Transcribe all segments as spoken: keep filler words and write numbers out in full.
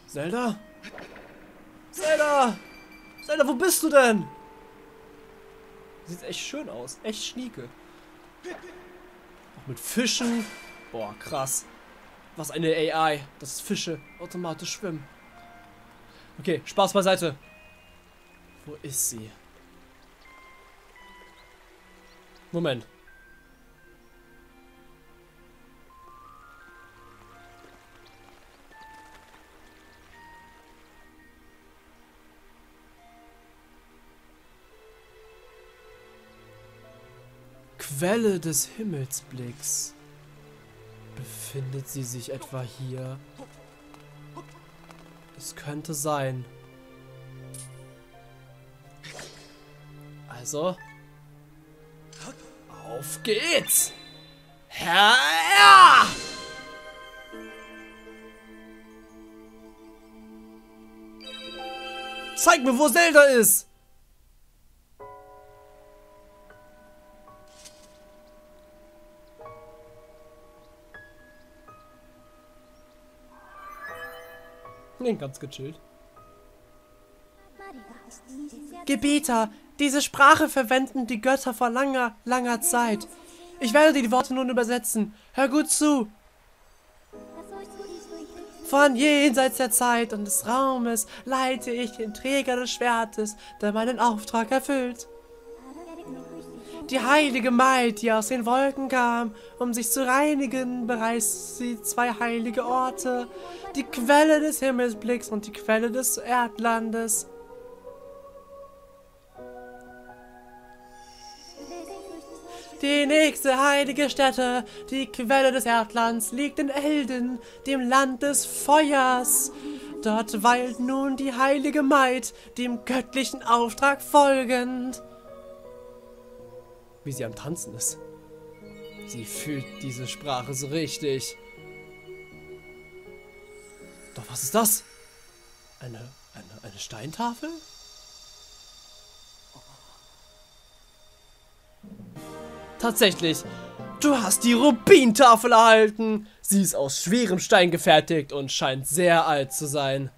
Zelda? Zelda! Zelda, wo bist du denn? Sieht echt schön aus. Echt schnieke. Auch mit Fischen. Boah, krass. Was eine A I. Dass Fische automatisch schwimmen. Okay, Spaß beiseite. Wo ist sie? Moment. Quelle des Himmelsblicks. Befindet sie sich etwa hier? Es könnte sein. Also. Auf geht's! Ja! Zeig mir, wo Zelda ist! Nee, ganz gechillt. Gebieter, diese Sprache verwenden die Götter vor langer, langer Zeit. Ich werde dir die Worte nun übersetzen. Hör gut zu. Von jenseits der Zeit und des Raumes leite ich den Träger des Schwertes, der meinen Auftrag erfüllt. Die heilige Maid, die aus den Wolken kam, um sich zu reinigen, bereist sie zwei heilige Orte, die Quelle des Himmelsblicks und die Quelle des Erdlandes. Die nächste heilige Stätte, die Quelle des Erdlands, liegt in Elden, dem Land des Feuers. Dort weilt nun die heilige Maid, dem göttlichen Auftrag folgend. Wie sie am Tanzen ist. Sie fühlt diese Sprache so richtig. Doch was ist das? Eine, eine, eine Steintafel? Tatsächlich, du hast die Rubintafel erhalten. Sie ist aus schwerem Stein gefertigt und scheint sehr alt zu sein.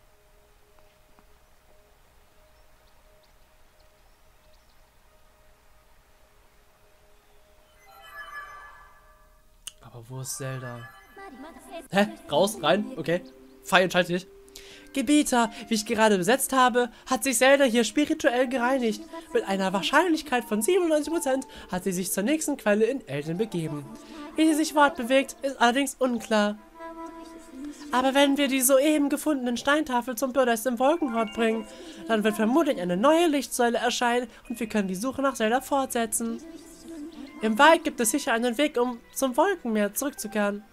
Aber wo ist Zelda? Hä? Raus? Rein? Okay. Fei, entscheide dich. Gebieter, wie ich gerade besetzt habe, hat sich Zelda hier spirituell gereinigt. Mit einer Wahrscheinlichkeit von siebenundneunzig Prozent hat sie sich zur nächsten Quelle in Elden begeben. Wie sie sich fortbewegt, ist allerdings unklar. Aber wenn wir die soeben gefundenen Steintafel zum Podest im Wolkenhort bringen, dann wird vermutlich eine neue Lichtsäule erscheinen und wir können die Suche nach Zelda fortsetzen. Im Wald gibt es sicher einen Weg, um zum Wolkenmeer zurückzukehren.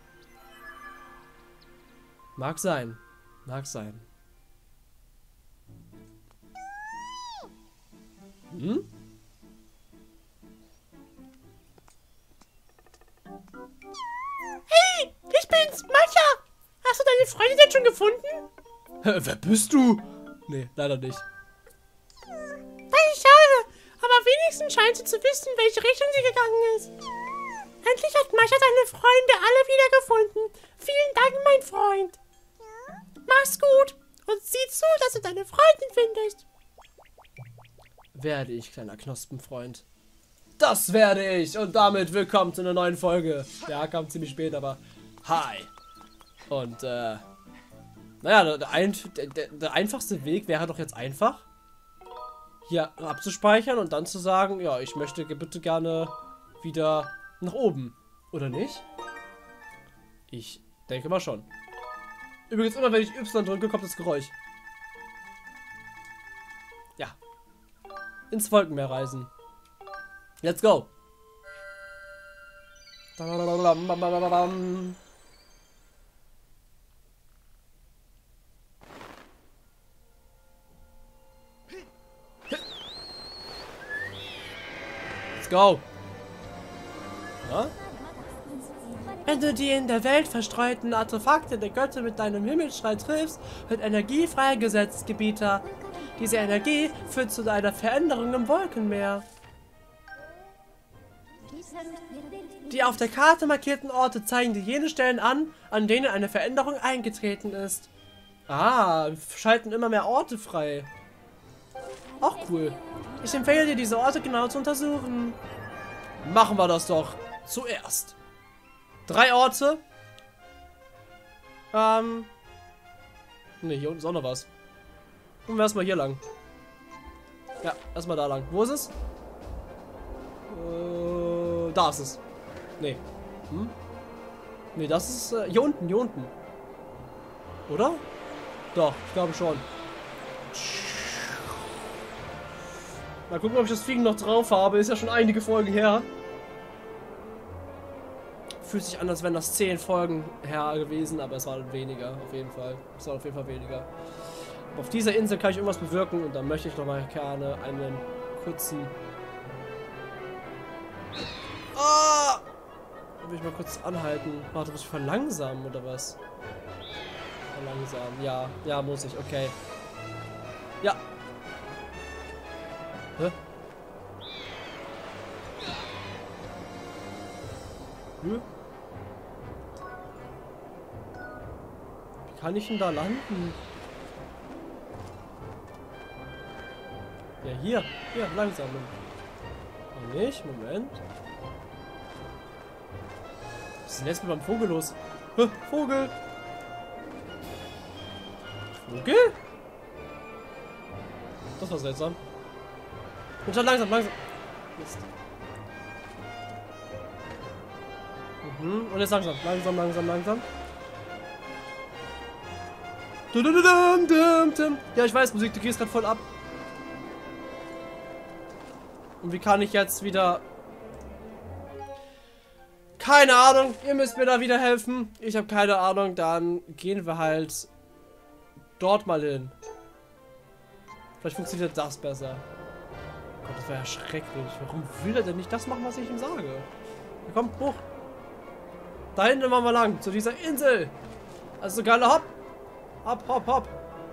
Mag sein. Mag sein. Hm? Hey, ich bin's, Mascha. Hast du deine Freundin denn schon gefunden? Hä, wer bist du? Nee, leider nicht. Das ist schade, aber wenigstens scheint sie zu wissen, in welche Richtung sie gegangen ist. Endlich hat Mascha seine Freunde alle wiedergefunden. Vielen Dank, mein Freund. Mach's gut und sieh zu, dass du deine Freundin findest. Werde ich, kleiner Knospenfreund. Das werde ich. Und damit willkommen zu einer neuen Folge. Ja, kam ziemlich spät, aber hi. Und, äh, naja, der, ein, der, der einfachste Weg wäre doch jetzt einfach, hier abzuspeichern und dann zu sagen, ja, ich möchte bitte gerne wieder nach oben. Oder nicht? Ich denke mal schon. Übrigens, immer wenn ich Y drücke, kommt das Geräusch. Ja. Ins Wolkenmeer reisen. Let's go. Let's go. Ja? Wenn du die in der Welt verstreuten Artefakte der Götter mit deinem Himmelsstrahl triffst, wird Energie freigesetzt, Gebieter. Diese Energie führt zu einer Veränderung im Wolkenmeer. Die auf der Karte markierten Orte zeigen dir jene Stellen an, an denen eine Veränderung eingetreten ist. Ah, schalten immer mehr Orte frei. Auch cool. Ich empfehle dir, diese Orte genau zu untersuchen. Machen wir das doch zuerst. Drei Orte. Ähm. Ne, hier unten ist auch noch was. Gucken wir erstmal hier lang. Ja, erstmal da lang. Wo ist es? Äh, da ist es. Nee. Hm? Nee, das ist äh, hier unten, hier unten. Oder? Doch, ich glaube schon. Mal gucken, ob ich das Fliegen noch drauf habe. Ist ja schon einige Folgen her. Fühlt sich an, als wären das zehn Folgen her gewesen, aber es waren weniger, auf jeden Fall. Es war auf jeden Fall weniger. Aber auf dieser Insel kann ich irgendwas bewirken und dann möchte ich noch mal gerne einen kurzen... Ah! Will ich mal kurz anhalten. Warte, muss ich verlangsamen oder was? Verlangsamen, ja. Ja, muss ich, okay. Ja. Hä? Hm? Wie kann ich denn da landen? Ja, hier. Hier, langsam. Oh, nicht? Moment. Was ist denn jetzt mit meinem Vogel los? Hä? Vogel! Vogel? Das war seltsam. Und schon langsam, langsam. Mist. Mhm. Und jetzt langsam, langsam, langsam, langsam. Ja, ich weiß, Musik, du gehst gerade voll ab. Und wie kann ich jetzt wieder... Keine Ahnung, ihr müsst mir da wieder helfen. Ich habe keine Ahnung, dann gehen wir halt dort mal hin. Vielleicht funktioniert das besser. Gott, das wäre ja schrecklich. Warum will er denn nicht das machen, was ich ihm sage? Ja, komm, hoch. Da hinten machen wir lang, zu dieser Insel. Also geile Hopp. Hopp, hopp, hopp.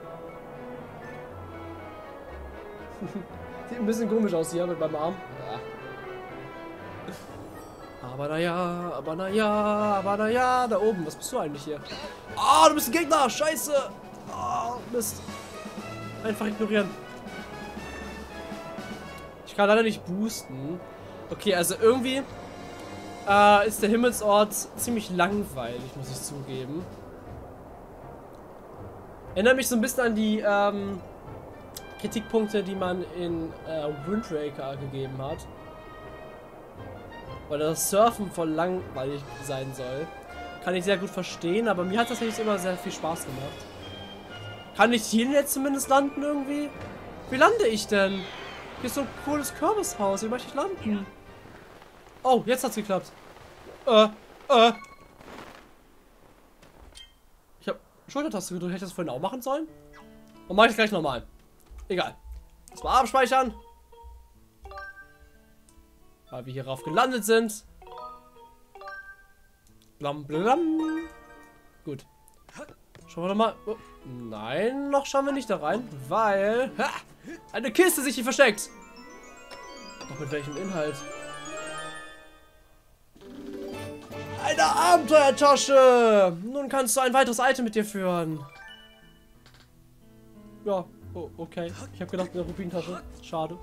Sieht ein bisschen komisch aus hier mit meinem Arm. Ja. Aber naja, aber naja, aber naja, da oben. Was bist du eigentlich hier? Ah, oh, du bist ein Gegner. Scheiße. Oh, Mist. Einfach ignorieren. Ich kann leider nicht boosten. Okay, also irgendwie äh, ist der Himmelsort ziemlich langweilig, muss ich zugeben. Erinnert mich so ein bisschen an die ähm, Kritikpunkte, die man in äh, Windbreaker gegeben hat. Weil das Surfen voll langweilig sein soll. Kann ich sehr gut verstehen, aber mir hat das tatsächlich immer sehr viel Spaß gemacht. Kann ich hier jetzt zumindest landen irgendwie? Wie lande ich denn? Hier ist so ein cooles Kürbishaus. Wie möchte ich landen? Oh, jetzt hat's geklappt. Äh, äh. Ich habe Schultertaste gedrückt. Hätte ich das vorhin auch machen sollen? Und mache ich gleich nochmal. Egal. Erstmal abspeichern. Weil wir hierauf gelandet sind. Blam, blam. Gut. Schauen wir doch mal. Oh, nein, noch schauen wir nicht da rein, weil ha, eine Kiste sich hier versteckt. Doch mit welchem Inhalt? Eine Abenteuertasche. Nun kannst du ein weiteres Item mit dir führen. Ja, oh, okay. Ich habe gedacht, eine Rubintasche. Schade.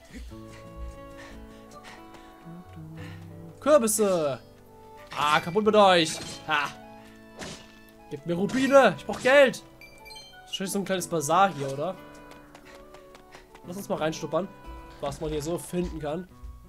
Kürbisse. Ah, kaputt mit euch. Ha. Gebt mir Rubine. Ich brauche Geld. Das ist wahrscheinlich so ein kleines Bazar hier, oder? Lass uns mal reinstuppern, was man hier so finden kann.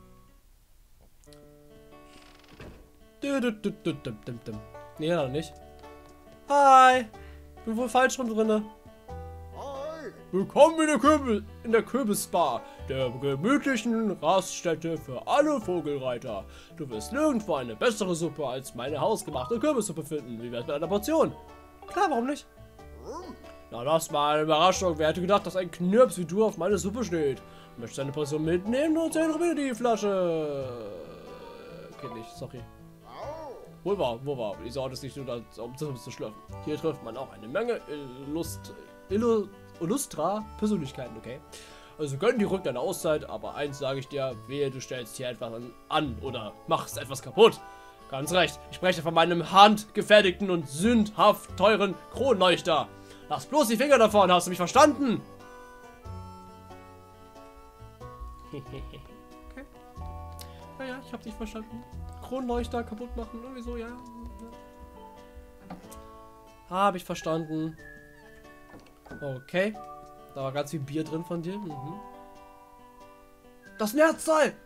Nee, noch nicht. Hi. Bin wohl falsch rum drinne. Willkommen in der, Kürbis, in der Kürbisbar, der gemütlichen Raststätte für alle Vogelreiter. Du wirst nirgendwo eine bessere Suppe als meine hausgemachte Kürbissuppe finden. Wie wär's mit einer Portion? Klar, warum nicht? Na, das war eine Überraschung. Wer hätte gedacht, dass ein Knirps wie du auf meine Suppe steht? Möchtest du eine Portion mitnehmen und zehn Rubine die Flasche? Geht nicht, sorry. Wohl wahr, wo war? Die Sorte ist nicht nur da, um zu schlafen. Hier trifft man auch eine Menge Illust... Illu Illustra Persönlichkeiten, okay? Also gönn die Rück deine Auszeit, aber eins sage ich dir, wehe, du stellst hier etwas an, an oder machst etwas kaputt. Ganz recht, ich spreche von meinem handgefertigten und sündhaft teuren Kronleuchter. Lass bloß die Finger davon, hast du mich verstanden? Okay. Naja, ich hab dich verstanden. Kronleuchter kaputt machen, irgendwie so, ja. Habe ich verstanden. Okay. Da war ganz viel Bier drin von dir. Mhm. Das ist ein Herzteil!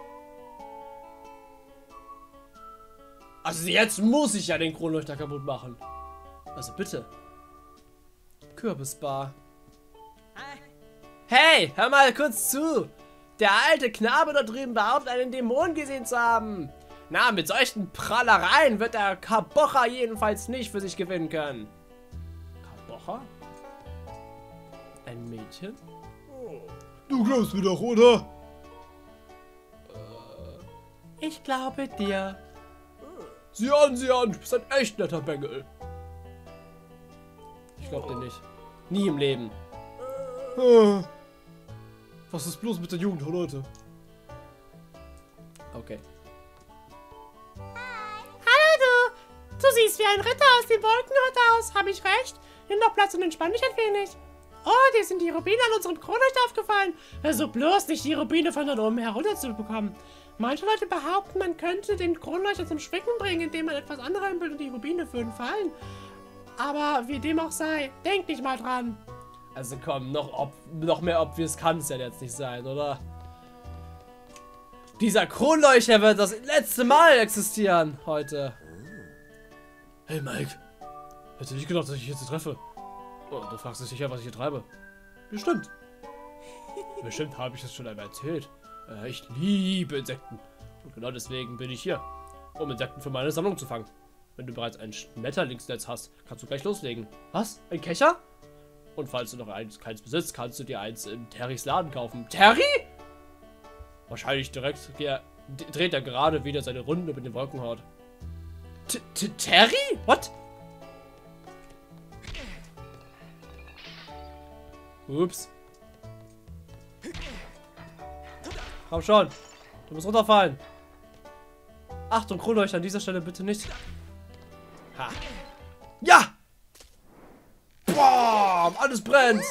Also jetzt muss ich ja den Kronleuchter kaputt machen. Also bitte. Kürbisbar. Hey, hör mal kurz zu. Der alte Knabe da drüben behauptet, einen Dämon gesehen zu haben. Na, mit solchen Prallereien wird der Kabocha jedenfalls nicht für sich gewinnen können. Kabocha? Ein Mädchen? Du glaubst mir doch, oder? Ich glaube dir. Sieh an, sieh an, du bist ein echt netter Bengel. Ich glaube dir nicht. Nie im Leben. Was ist bloß mit der Jugend heute? Okay. Hallo du! Du siehst wie ein Ritter aus dem Wolkenritter aus. Habe ich recht? Nimm doch Platz und entspann dich ein wenig. Oh, dir sind die Rubine an unserem Kronleuchter aufgefallen. Versuch bloß nicht, die Rubine von dort oben herunterzubekommen. Manche Leute behaupten, man könnte den Kronleuchter zum Schwicken bringen, indem man etwas anrempelt und die Rubine würden fallen. Aber wie dem auch sei, denk nicht mal dran. Also komm, noch, ob, noch mehr obvious kann es ja jetzt nicht sein, oder? Dieser Kronleuchter wird das letzte Mal existieren heute. Hey Mike, hätte nicht gedacht, dass ich dich jetzt treffe. Oh, du fragst dich sicher, was ich hier treibe. Bestimmt. Bestimmt habe ich das schon einmal erzählt. Äh, ich liebe Insekten. Und genau deswegen bin ich hier, um Insekten für meine Sammlung zu fangen. Wenn du bereits ein Schmetterlingsnetz hast, kannst du gleich loslegen. Was? Ein Kescher? Und falls du noch eins, keins besitzt, kannst du dir eins in Terrys Laden kaufen. Terry? Wahrscheinlich direkt dreht er gerade wieder seine Runden über den Wolkenhaut. Terry? What? Ups. Komm schon. Du musst runterfallen. Achtung, Kronleuchter an dieser Stelle bitte nicht. Ha. Ja! Boah, alles brennt.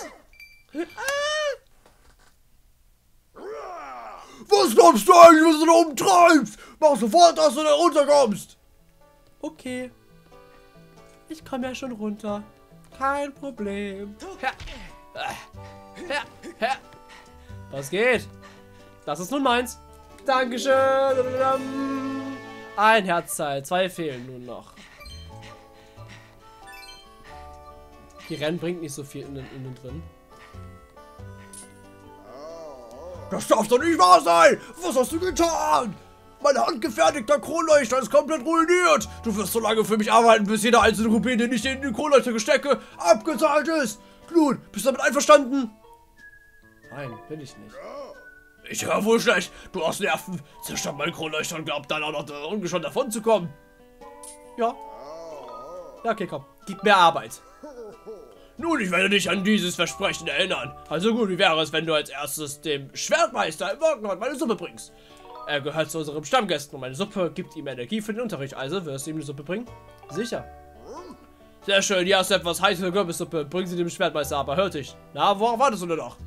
Was glaubst du eigentlich, was du da oben treibst? Mach sofort, dass du da runterkommst. Okay. Ich komme ja schon runter. Kein Problem. Ja. Ja. Ja. Was geht? Das ist nun meins. Dankeschön. Ein Herzteil. Zwei fehlen nun noch. Die Rennen bringt nicht so viel innen, innen drin. Das darf doch nicht wahr sein! Was hast du getan? Mein handgefertigter Kronleuchter ist komplett ruiniert! Du wirst so lange für mich arbeiten, bis jeder einzelne Rubin, den ich in den Kronleuchter gestecke, abgezahlt ist! Nun, bist du damit einverstanden? Nein, will ich nicht. Ich höre wohl schlecht. Du hast Nerven. Zerstört meinen Kronleuchter und glaubt dann auch noch ungeschoren davon zu kommen. Ja. Ja, okay, komm. Gib mir Arbeit. Nun, ich werde dich an dieses Versprechen erinnern. Also gut, wie wäre es, wenn du als erstes dem Schwertmeister im Wolkenhaut meine Suppe bringst? Er gehört zu unserem Stammgästen und meine Suppe gibt ihm Energie für den Unterricht. Also, wirst du ihm die Suppe bringen? Sicher. Sehr schön, hier hast du etwas heiße Kürbissuppe. Bring sie dem Schwertmeister aber, hör dich. Na, worauf wartest du denn noch?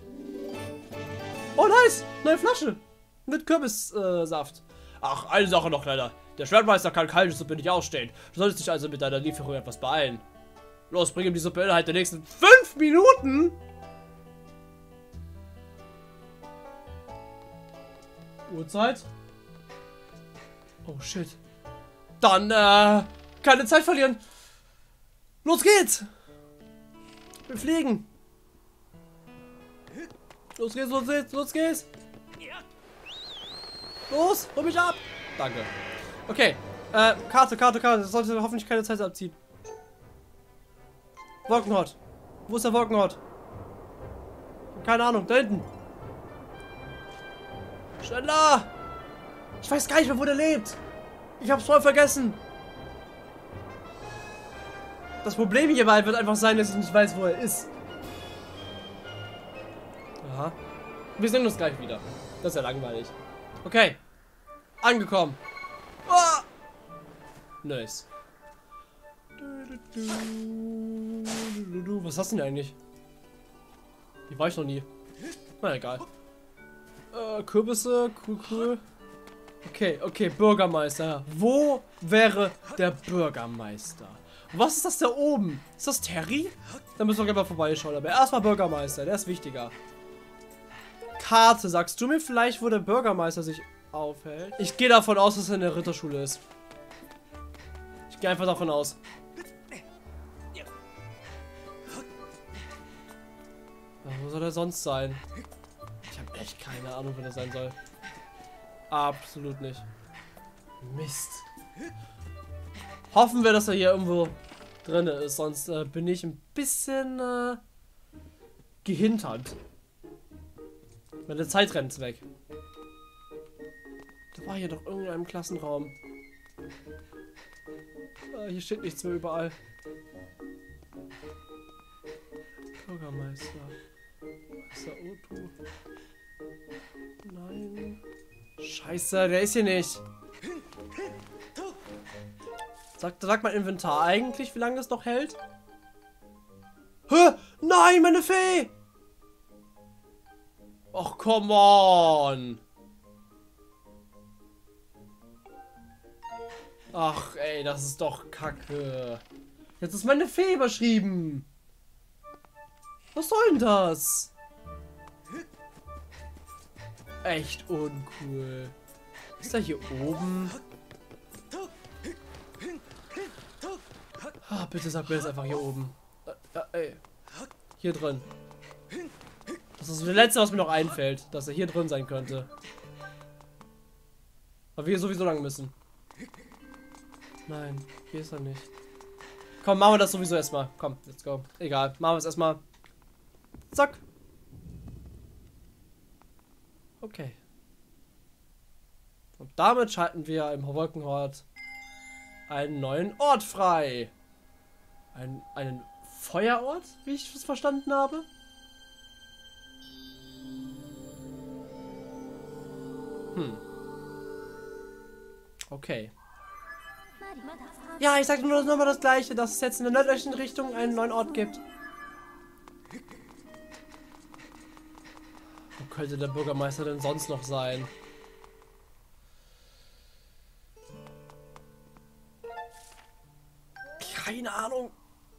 Oh, nice. Neue Flasche. Mit Kürbissaft. Äh, Ach, eine Sache noch, Kleiner. Der Schwertmeister kann kalte Suppe nicht ausstehen. Du solltest dich also mit deiner Lieferung etwas beeilen. Los, bring ihm die Suppe innerhalb der nächsten fünf Minuten. Uhrzeit. Oh, shit. Dann, äh, keine Zeit verlieren. Los geht's. Wir fliegen. Los geht's, los geht's, los geht's. Los, hol mich ab. Danke. Okay, äh, Karte, Karte, Karte. Das sollte hoffentlich keine Zeit abziehen. Wolkenhaut. Wo ist der Wolkenhaut? Keine Ahnung, da hinten. Schneller! Ich weiß gar nicht mehr, wo der lebt. Ich hab's voll vergessen. Das Problem hierbei wird einfach sein, dass ich nicht weiß, wo er ist. Aha. Wir sehen uns gleich wieder. Das ist ja langweilig. Okay. Angekommen. Oh! Nice. du, du, was hast du denn eigentlich? Die war ich noch nie. Na egal. Äh, Kürbisse, cool, cool. Okay, okay, Bürgermeister. Wo wäre der Bürgermeister? Was ist das da oben? Ist das Terry? Da müssen wir gleich mal vorbeischauen. Aber erstmal Bürgermeister, der ist wichtiger. Karte, sagst du mir vielleicht, wo der Bürgermeister sich aufhält? Ich gehe davon aus, dass er in der Ritterschule ist. Ich gehe einfach davon aus. Wo soll er sonst sein? Ich habe echt keine Ahnung, wo der sein soll. Absolut nicht. Mist. Hoffen wir, dass er hier irgendwo drin ist, sonst äh, bin ich ein bisschen äh, gehintert. Meine Zeit rennt weg. Da war hier doch irgendein Klassenraum. Ah, hier steht nichts mehr überall. Bürgermeister. Meister Otto. Nein. Scheiße, der ist hier nicht. Sag, sag mal Inventar eigentlich, wie lange das noch hält? Hä? Nein, meine Fee! Och, come on! Ach, ey, das ist doch Kacke. Jetzt ist meine Fee überschrieben. Was soll denn das? Echt uncool. Ist er hier oben? Ah, bitte sag mir das einfach hier oben. Äh, äh, ey. Hier drin. Das ist das Letzte, was mir noch einfällt, dass er hier drin sein könnte. Aber wir sowieso lang müssen. Nein, hier ist er nicht. Komm, machen wir das sowieso erstmal. Komm, let's go. Egal, machen wir es erstmal. Zack. Okay. Und damit schalten wir im Wolkenhort einen neuen Ort frei. Ein, einen Feuerort, wie ich es verstanden habe. Hm. Okay. Ja, ich sag nur nochmal das Gleiche, dass es jetzt in der nördlichen Richtung einen neuen Ort gibt. Wo könnte der Bürgermeister denn sonst noch sein? Keine Ahnung.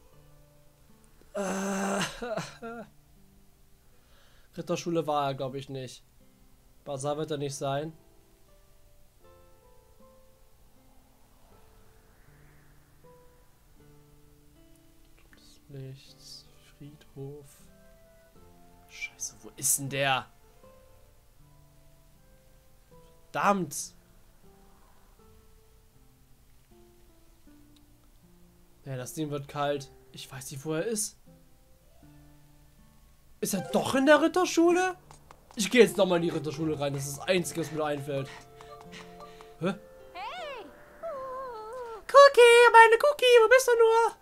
Äh, Ritterschule war er, glaube ich, nicht. Basar wird er nicht sein. Nichts. Friedhof. Scheiße, wo ist denn der? Verdammt. Ja, das Ding wird kalt. Ich weiß nicht, wo er ist. Ist er doch in der Ritterschule? Ich gehe jetzt nochmal in die Ritterschule rein. Das ist das Einzige, was mir einfällt. Hä? Hey! Cookie, meine Cookie, wo bist du nur?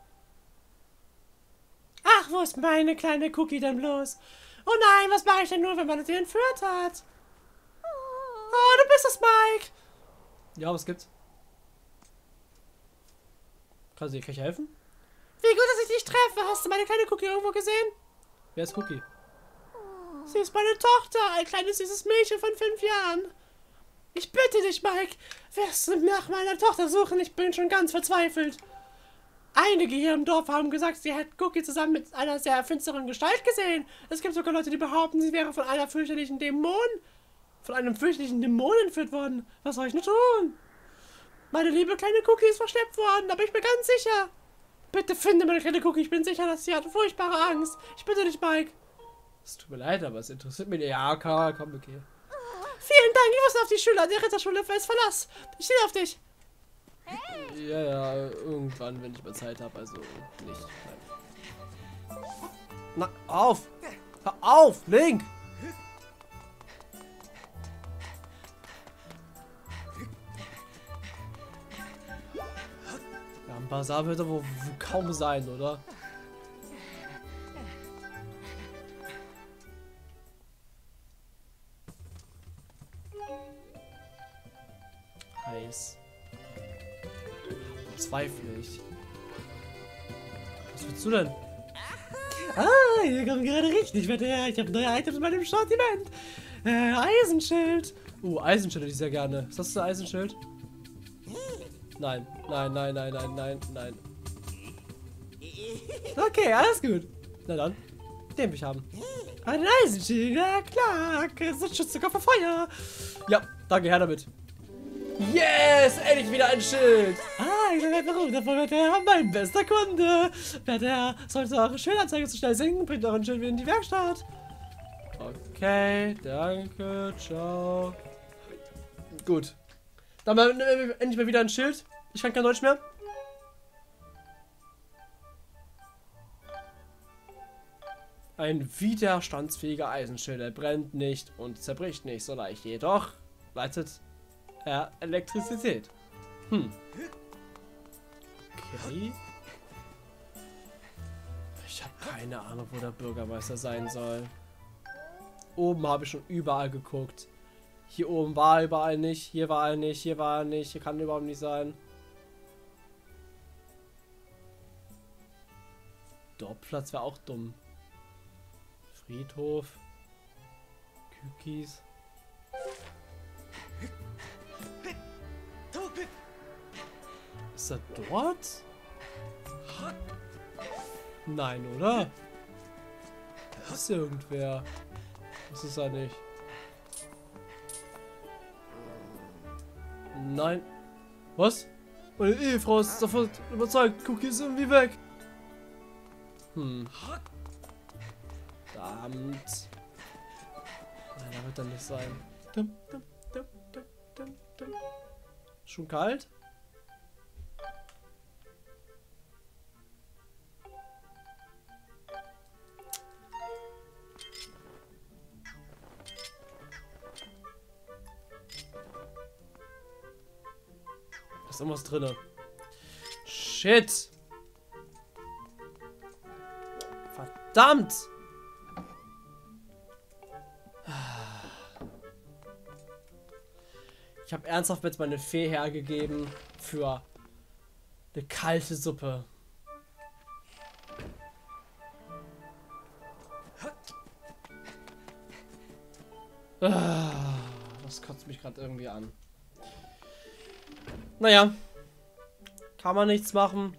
Ach, wo ist meine kleine Cookie denn bloß? Oh nein, was mache ich denn nur, wenn man sie entführt hat? Oh, du bist es, Mike! Ja, was gibt's? Kann sie, kann ich helfen? Wie gut, dass ich dich treffe. Hast du meine kleine Cookie irgendwo gesehen? Wer ist Cookie? Sie ist meine Tochter, ein kleines süßes Mädchen von fünf Jahren. Ich bitte dich, Mike, wirst du nach meiner Tochter suchen? Ich bin schon ganz verzweifelt. Einige hier im Dorf haben gesagt, sie hätten Cookie zusammen mit einer sehr finsteren Gestalt gesehen. Es gibt sogar Leute, die behaupten, sie wäre von einer fürchterlichen Dämon, von einem fürchterlichen Dämon entführt worden. Was soll ich nur tun? Meine liebe kleine Cookie ist verschleppt worden, aber ich bin ganz sicher. Bitte finde meine kleine Cookie, ich bin sicher, dass sie hat furchtbare Angst. Ich bitte dich, Mike. Es tut mir leid, aber es interessiert mich nicht. Ja, komm, komm, okay. Vielen Dank, ich muss auf die Schüler der Ritterschule fest Verlass. Ich stehe auf dich. Ja, ja, irgendwann, wenn ich mal Zeit habe, also nicht. Nein. Na, auf! Hör auf, Link! Ja, ein Basar wird aber wohl kaum sein, oder? Heiß. Zweifle ich. Was willst du denn? Ah, hier kommt gerade richtig Wetter. Ich habe neue Items in meinem Sortiment. Äh, Eisenschild. Uh, Eisenschild hätte ich sehr gerne. Ist das ein Eisenschild? Nein, nein, nein, nein, nein, nein, nein. Okay, alles gut. Na dann, den will ich haben. Ein Eisenschild, ja klar. Das schützt sogar vor Feuer. Ja, danke, her damit. Yes, endlich wieder ein Schild. Ah, ich weiß warum. Davon wird er mein bester Kunde. Wer der sollte eure Schildanzeige zu schnell singen, bringt euren Schild wieder in die Werkstatt. Okay, danke, ciao. Gut. Dann mal, endlich mal wieder ein Schild. Ich kann kein Deutsch mehr. Ein widerstandsfähiger Eisenschild. Er brennt nicht und zerbricht nicht so leicht. Jedoch leitet er Elektrizität. Hm. Okay. Ich habe keine Ahnung, wo der Bürgermeister sein soll. Oben habe ich schon überall geguckt. Hier oben war er überall nicht. Hier war er nicht. Hier war er nicht. Hier kann er überhaupt nicht sein. Dorfplatz wäre auch dumm. Friedhof. Cookies. Ist er dort? Nein, oder? Da ist irgendwer. Das ist er nicht. Nein. Was? Meine Ehefrau ist davon überzeugt. Cookies ist irgendwie weg. Hm. Verdammt. Nein, da wird er nicht sein. Dum, dum, dum, dum, dum, dum. Schon kalt? Da ist irgendwas drin. Shit! Verdammt! Ich habe ernsthaft jetzt meine Fee hergegeben für eine kalte Suppe. Das kotzt mich gerade irgendwie an. Naja, kann man nichts machen.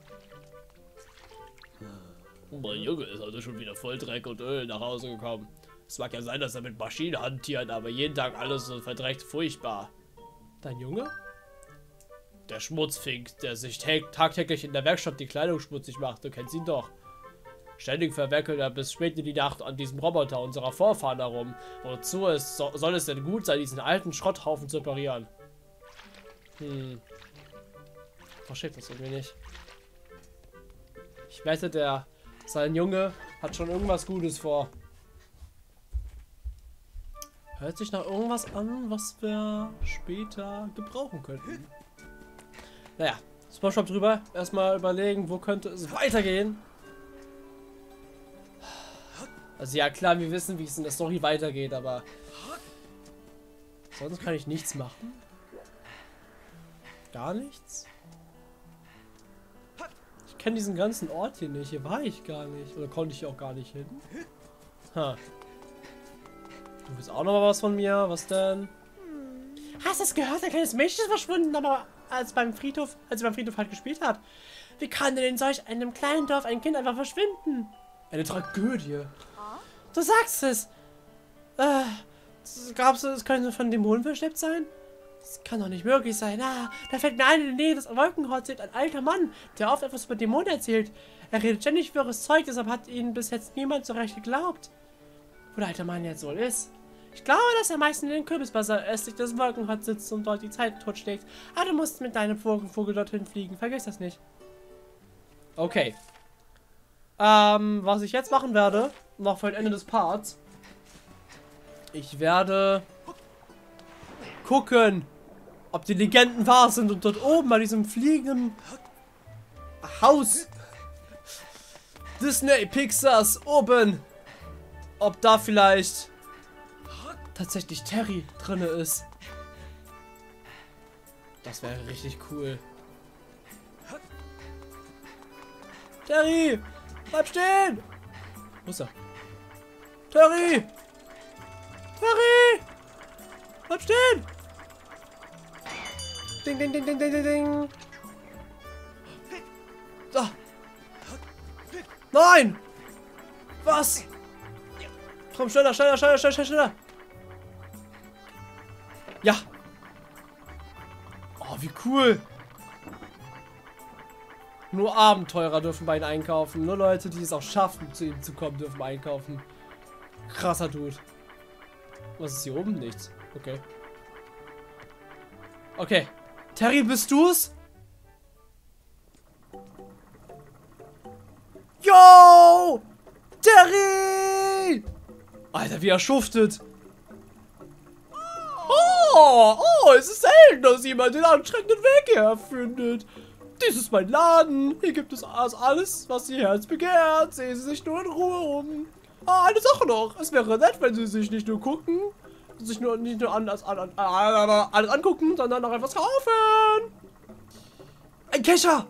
Mein Junge ist also schon wieder voll Dreck und Öl nach Hause gekommen. Es mag ja sein, dass er mit Maschinen hantiert, aber jeden Tag alles so verdreckt furchtbar. Dein Junge? Der Schmutzfink, der sich tagtäglich in der Werkstatt die Kleidung schmutzig macht. Du kennst ihn doch. Ständig verwerkelt er bis spät in die Nacht an diesem Roboter unserer Vorfahren herum. Wozu es, so, soll es denn gut sein, diesen alten Schrotthaufen zu reparieren? Hm. Versteht das irgendwie nicht. Ich wette, der, sein Junge hat schon irgendwas Gutes vor. Hört sich nach irgendwas an, was wir später gebrauchen könnten. Naja, Spongebob drüber. Erstmal überlegen, wo könnte es weitergehen. Also ja, klar, wir wissen, wie es in der Story weitergeht, aber sonst kann ich nichts machen. Gar nichts. Ich kenne diesen ganzen Ort hier nicht. Hier war ich gar nicht. Oder konnte ich hier auch gar nicht hin. Ha. Du willst auch noch mal was von mir? Was denn? Hast du es gehört? Ein kleines Mädchen ist verschwunden, aber als beim Friedhof, als sie beim Friedhof halt gespielt hat. Wie kann denn in solch einem kleinen Dorf ein Kind einfach verschwinden? Eine Tragödie. Du sagst es. Äh, glaubst du, es könnte von Dämonen verschleppt sein? Das kann doch nicht möglich sein. Ah, da fällt mir ein, in der Nähe des Wolkenhorts lebt ein alter Mann, der oft etwas über Dämonen erzählt. Er redet ständig wirres Zeug, deshalb hat ihn bis jetzt niemand so recht geglaubt. Wo der alte Mann jetzt wohl ist. Ich glaube, dass er meistens in den Kürbisbasar östlich des Wolkenhorts sitzt und dort die Zeit totschlägt. Aber du musst mit deinem Vogel dorthin fliegen. Vergiss das nicht. Okay. Ähm, was ich jetzt machen werde, noch vor dem Ende des Parts. Ich werde gucken, ob die Legenden wahr sind und dort oben bei diesem fliegenden Haus Disney Pixars oben, ob da vielleicht tatsächlich Terry drinne ist. Das wäre richtig cool. Terry, bleib stehen! Wo ist er? Terry! Terry! Bleib stehen! Ding, ding, ding, ding, ding, ding, ding. Da! Nein! Was? Komm, schneller, schneller, schneller, schneller, schneller! Ja! Oh, wie cool! Nur Abenteurer dürfen bei ihm einkaufen. Nur Leute, die es auch schaffen, zu ihm zu kommen, dürfen einkaufen. Krasser Dude. Was ist hier oben? Nichts. Okay. Okay. Terry, bist du's? Yo! Terry! Alter, wie er schuftet. Oh, oh, es ist selten, dass jemand den anstrengenden Weg herfindet. Dies ist mein Laden. Hier gibt es alles, was Ihr Herz begehrt. Sehen Sie sich nur in Ruhe um. Ah, eine Sache noch. Es wäre nett, wenn Sie sich nicht nur gucken, sich nur nicht nur alles, an, an, alles angucken, sondern auch etwas kaufen. Ein Kescher.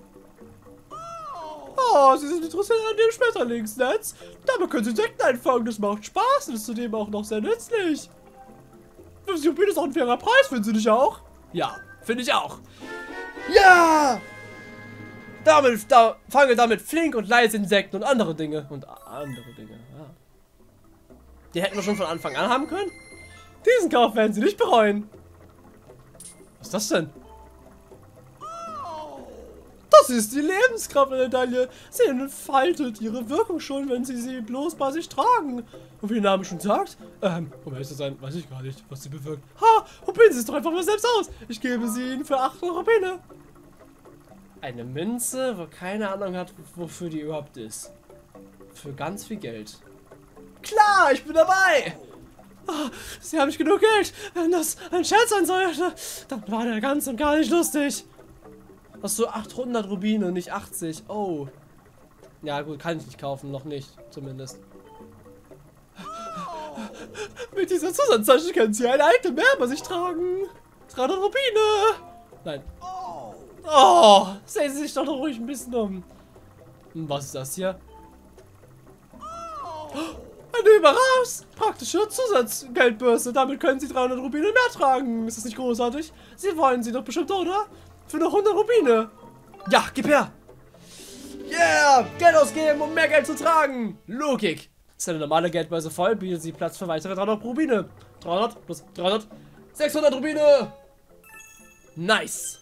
Oh, Sie sind interessiert an dem Schmetterlingsnetz. Damit können Sie Insekten einfangen. Das macht Spaß und ist zudem auch noch sehr nützlich. fünfzig Rubine ist auch ein fairer Preis, finden Sie nicht auch? Ja, finde ich auch. Ja! Damit, da, fange damit flink und leise Insekten und andere Dinge. Und andere Dinge, ja. Die hätten wir schon von Anfang an haben können. Diesen Kauf werden Sie nicht bereuen. Was ist das denn? Das ist die Lebenskraftmedaille. Sie entfaltet ihre Wirkung schon, wenn Sie sie bloß bei sich tragen. Und wie der Name schon sagt, ähm, um ehrlich zu sein, weiß ich gar nicht, was sie bewirkt. Ha, probieren Sie es doch einfach mal selbst aus. Ich gebe sie Ihnen für acht Rubine. Eine Münze, wo keine Ahnung hat, wofür die überhaupt ist. Für ganz viel Geld. Klar, ich bin dabei. Oh, Sie haben nicht genug Geld. Wenn das ein Scherz sein sollte, dann war der ganz und gar nicht lustig. Hast du achthundert Rubine, nicht achtzig. Oh. Ja gut, kann ich nicht kaufen, noch nicht, zumindest. Mit dieser Zusatztasche können Sie ein Item mehr bei sich tragen. dreihundert Rubine. Nein. Oh, sehen Sie sich doch noch ruhig ein bisschen um. Und was ist das hier? Eine überraschend praktische Zusatzgeldbörse. Damit können Sie dreihundert Rubine mehr tragen. Ist das nicht großartig? Sie wollen sie doch bestimmt, oder? Für noch hundert Rubine. Ja, gib her. Yeah, Geld ausgeben, um mehr Geld zu tragen. Logik. Ist eine normale Geldbörse voll, bietet sie Platz für weitere dreihundert Rubine. dreihundert plus dreihundert. sechshundert Rubine. Nice.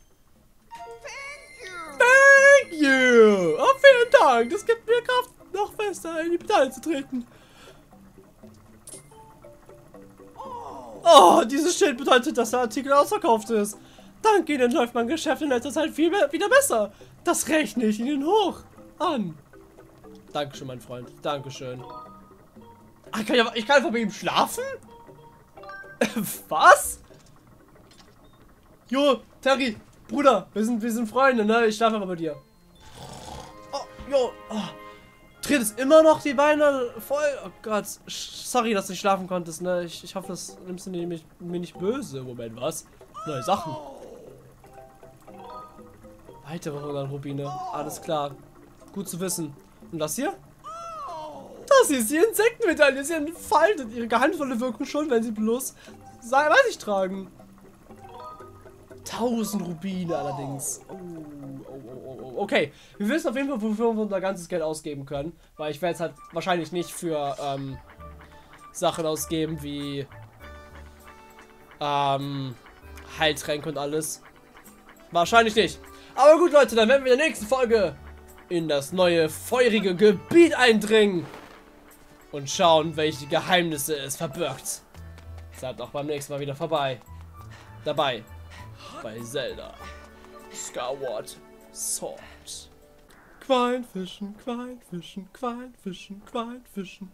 Thank you! Oh, vielen Dank! Das gibt mir Kraft, noch fester in die Pedale zu treten. Oh, dieses Schild bedeutet, dass der Artikel ausverkauft ist. Dank Ihnen läuft mein Geschäft in letzter Zeit viel mehr, wieder besser. Das rechne ich Ihnen hoch an. Dankeschön, mein Freund. Dankeschön. Ach, kann ich, ich kann einfach bei ihm schlafen? Was? Jo, Terry, Bruder, wir sind, wir sind Freunde, ne? Ich schlafe aber bei dir. Oh, jo. Oh. Dreht es immer noch die Beine voll? Oh Gott. Sorry, dass du nicht schlafen konntest, ne? Ich, ich hoffe, das nimmst du mir, mir nicht böse. Moment, was? Neue Sachen. Weitere hundert Rubine. Alles klar. Gut zu wissen. Und das hier? Das ist die Insektenmedaille. Sie entfaltet ihre geheimnisvolle Wirkung schon, wenn sie bloß weiß ich tragen. tausend Rubine allerdings. Oh, oh, oh, oh. Okay, wir wissen auf jeden Fall, wofür wir unser ganzes Geld ausgeben können. Weil ich werde es halt wahrscheinlich nicht für ähm, Sachen ausgeben wie ähm, Heiltränke und alles. Wahrscheinlich nicht. Aber gut, Leute, dann werden wir in der nächsten Folge in das neue feurige Gebiet eindringen und schauen, welche Geheimnisse es verbirgt. Seid auch beim nächsten Mal wieder vorbei. Dabei. Bei Zelda Skyward Sword. Quallenfischen, Quallenfischen, Quallenfischen, Quallenfischen.